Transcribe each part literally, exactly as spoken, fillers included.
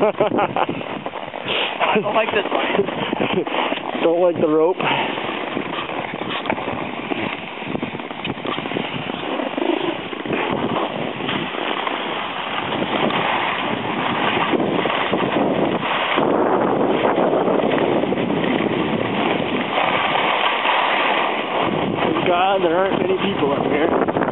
I don't like this one. Don't like the rope. Thank God there aren't many people up here.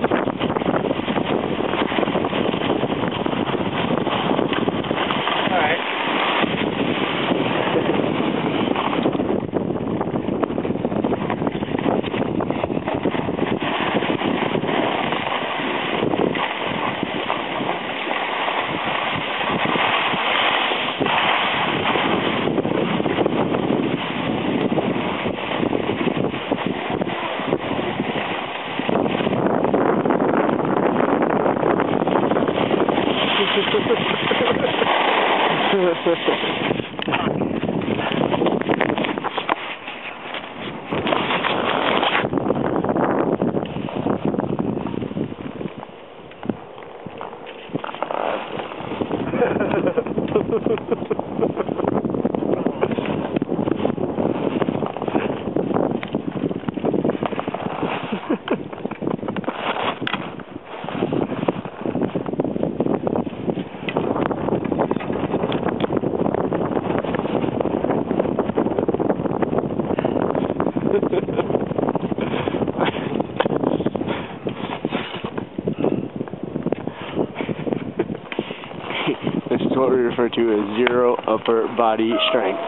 This is what we refer to as zero upper body strength.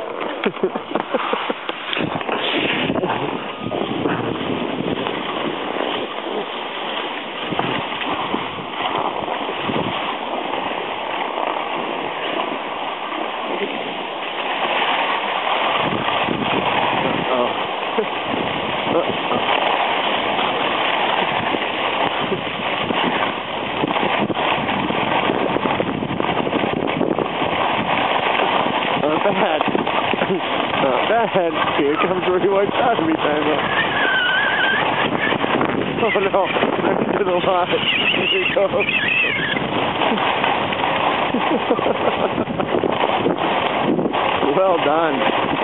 Not bad. Not bad. Here comes where he wipes out every time. Oh no, I'm into the lot. Here he goes. Well done.